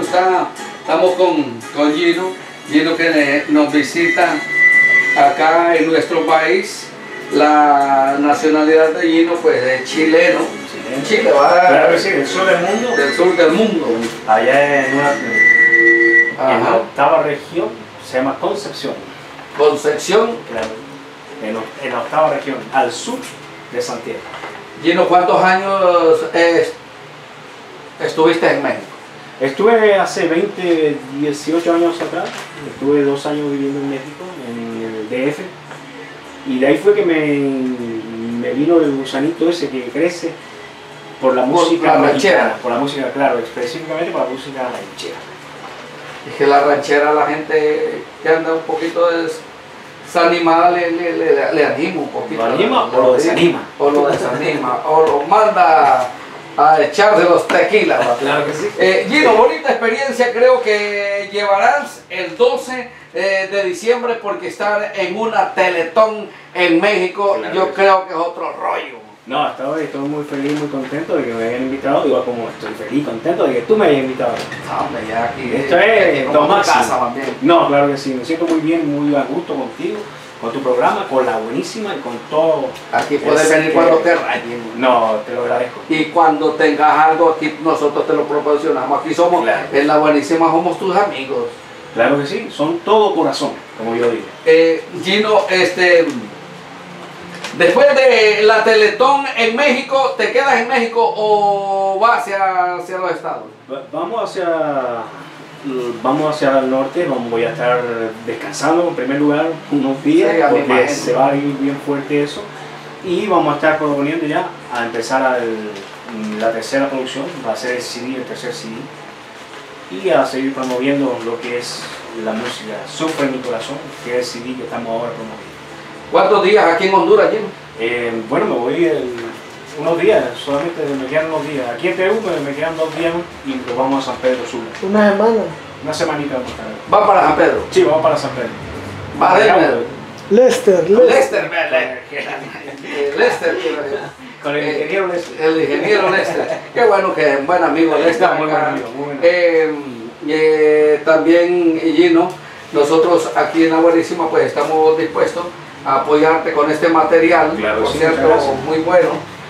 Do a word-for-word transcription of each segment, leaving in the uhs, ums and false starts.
está, estamos con, con Gino, Gino que nos visita acá en nuestro país. La nacionalidad de Gino pues es chileno. Chileno. Chile, va a, claro que sí, del sur del mundo. Del sur del mundo. Allá en, una, en la octava región, se llama Concepción. Concepción. Claro, en, en la octava región, al sur de Santiago. Gino, ¿cuántos años eh, estuviste en México? Estuve hace veinte, dieciocho años atrás, estuve dos años viviendo en México, en el D F, y de ahí fue que me, me vino el gusanito ese que crece por la música la ranchera. Por la música, claro, específicamente por la música ranchera. Es que la ranchera, la gente que anda un poquito desanimada le, le, le, le anima un poquito. ¿Lo anima o lo desanima? O lo desanima, o lo manda a echarse los tequilas. Claro que sí. Eh, Gino, bonita experiencia, creo que llevarás el doce de diciembre porque están en una Teletón en México. Claro Yo que creo sí. que es otro rollo. No, hasta hoy estoy muy feliz, muy contento de que me hayan invitado, igual como estoy feliz y contento de que tú me hayas invitado. No, hombre, ya aquí. Esto es como Tomás. casa también. No, claro que sí, me siento muy bien, muy a gusto contigo, con tu programa, con la buenísima y con todo. Aquí puedes venir que... cuando te rayen. No, te lo agradezco. Y cuando tengas algo aquí nosotros te lo proporcionamos. Aquí somos, claro. En la buenísima somos tus amigos. Claro que sí, son todo corazón, como yo digo. Eh, Gino, este, después de la Teletón en México, ¿te quedas en México o vas hacia, hacia los estados? Vamos hacia, vamos hacia el norte, voy a estar descansando en primer lugar unos días, sí, porque se va a ir bien fuerte eso. Y vamos a estar proponiendo ya a empezar al, la tercera producción, va a ser el C D, el tercer C D. Y a seguir promoviendo lo que es la música Sufre mi corazón, que es el C D que estamos ahora promoviendo. ¿Cuántos días aquí en Honduras, Gino? Eh, bueno, me voy el, unos días, solamente me quedan unos días. Aquí en Perú me, me quedan dos días y nos vamos a San Pedro Sula. ¿Una semana? Una semanita vamos a estar. ¿Va para San Pedro? Sí, vamos para San Pedro. ¿Va de Lester, Lester, Lester, con el ingeniero Lester. El ingeniero Lester. Qué bueno que es buen amigo Lester. Muy buen amigo, muy buen amigo. Eh, eh, también, Gino, nosotros aquí en La Buenísima pues estamos dispuestos a apoyarte con este material, claro, por sí, cierto, muy bueno.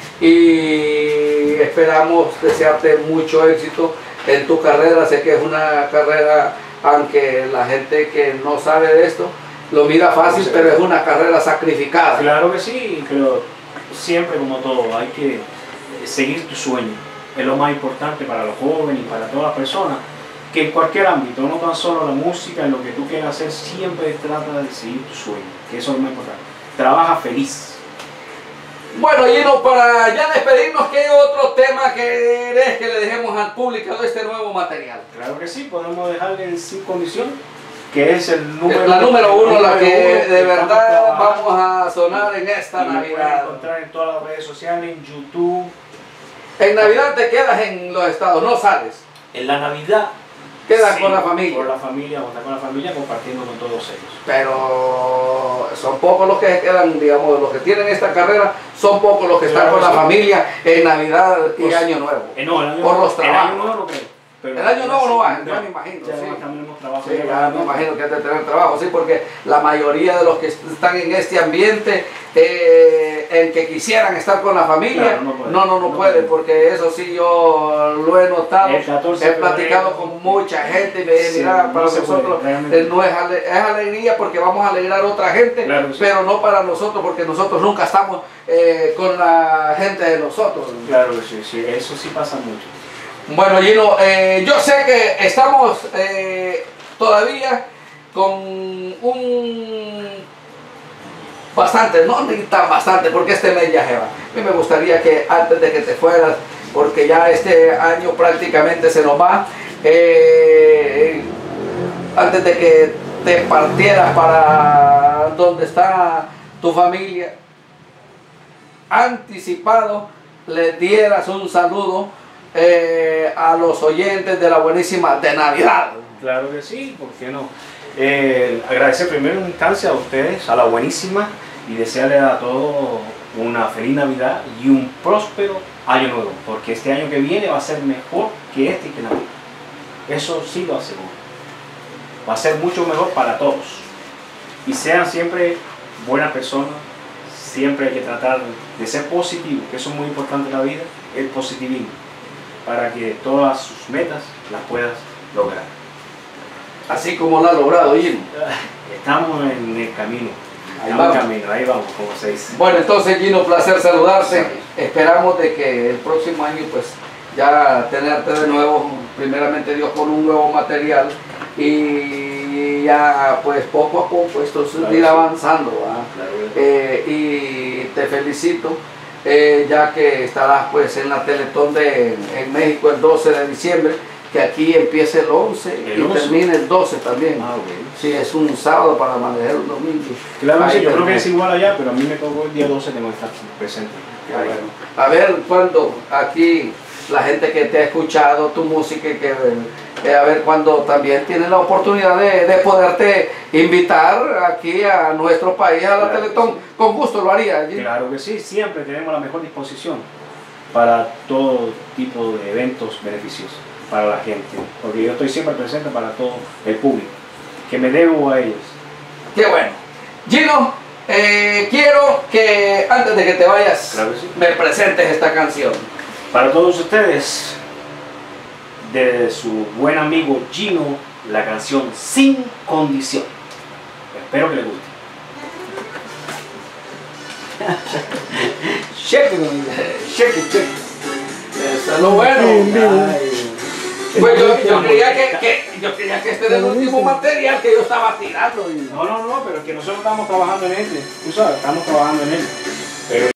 Y esperamos desearte mucho éxito en tu carrera. Sé que es una carrera, aunque la gente que no sabe de esto lo mira fácil, pero es una carrera sacrificada. Claro que sí, pero siempre como todo, hay que seguir tu sueño. Es lo más importante para los jóvenes y para todas las personas, que en cualquier ámbito, no tan solo la música, en lo que tú quieras hacer, siempre trata de seguir tu sueño, que eso es lo más importante. Trabaja feliz. Bueno, Gino, para ya despedirnos, ¿qué otro tema querés que le dejemos al público de este nuevo material? Claro que sí, podemos dejarle en Sin Condición, que es el número, la número uno, la que uno, de verdad vamos a sonar en esta y Navidad. Lo pueden encontrar en todas las redes sociales, en YouTube. En Navidad te quedas en los estados, no sales. En la Navidad quedas sí, con la familia. Con la familia, vamos a estar con la familia compartiendo con todos ellos. Pero son pocos los que quedan, digamos, los que tienen esta carrera, son pocos los que están claro, con la sí. familia en Navidad y pues, Año Nuevo. Eh, no, el año, por los trabajos. El año nuevo no creo. Pero el año nuevo no va, no, ya me imagino. Ya sí. tenemos trabajo. Sí, ya me imagino que has de tener trabajo, sí, porque la mayoría de los que están en este ambiente, eh, en que quisieran estar con la familia, claro, no, puede, no, no, no, no pueden, porque eso sí yo lo he notado, he platicado con mucha gente y me dicen, mira, para no nosotros puede, no es, ale es alegría porque vamos a alegrar a otra gente, claro, sí. pero no para nosotros, porque nosotros nunca estamos eh, con la gente de nosotros. Claro que sí, sí, eso sí pasa mucho. Bueno, Gino, eh, yo sé que estamos eh, todavía con un bastante, no ni tan bastante, porque este mes ya se va. A mí me gustaría que antes de que te fueras, porque ya este año prácticamente se nos va, eh, antes de que te partieras para donde está tu familia, anticipado le dieras un saludo Eh, a los oyentes de La Buenísima de Navidad. Claro que sí, ¿por qué no? Eh, agradecer primero en instancia a ustedes, a La Buenísima, y desearles a todos una feliz Navidad y un próspero año nuevo, porque este año que viene va a ser mejor que este y que Navidad. Eso sí lo aseguro. Va a ser mucho mejor para todos. Y sean siempre buenas personas, siempre hay que tratar de ser positivo, que eso es muy importante en la vida, el positivismo, para que todas sus metas las puedas lograr. Así como lo ha logrado Gino. Estamos en el camino. Ahí Estamos vamos. en camino, ahí vamos, como se dice. Bueno, entonces Gino, placer saludarte. Sí. Esperamos de que el próximo año pues ya tenerte de nuevo, primeramente Dios, con un nuevo material y ya pues poco a poco esto Claro, ir sí. avanzando, ¿verdad? Claro. Eh, y te felicito, eh, ya que estarás pues en la Teletón de, en México el doce de diciembre, que aquí empieza el once El y once. termina el doce también. Ah, bueno. Sí, es un sábado para manejar un domingo. Claro, sí, Ahí yo creo que termina. es igual allá, pero a mí me tocó el día doce, tengo que estar presente. Qué bueno. A ver cuando aquí la gente que te ha escuchado tu música, y que eh, a ver cuando también tienen la oportunidad de, de poderte invitar aquí a nuestro país a la Claro, Teletón, sí. con gusto lo haría. Gino. Claro que sí, siempre tenemos la mejor disposición para todo tipo de eventos beneficiosos para la gente, porque yo estoy siempre presente para todo el público, que me debo a ellos. Qué bueno. Gino, eh, quiero que antes de que te vayas Claro que sí. me presentes esta canción. Para todos ustedes, de su buen amigo Gino, la canción Sin Condición. Espero que les guste. Cheque, cheque, cheque. Eso es lo bueno. Ay. Pues yo, yo, creía que, que, yo creía que este era el último material que yo estaba tirando. Gino. No, no, no, pero es que nosotros estamos trabajando en él, tú sabes, estamos trabajando en él. Pero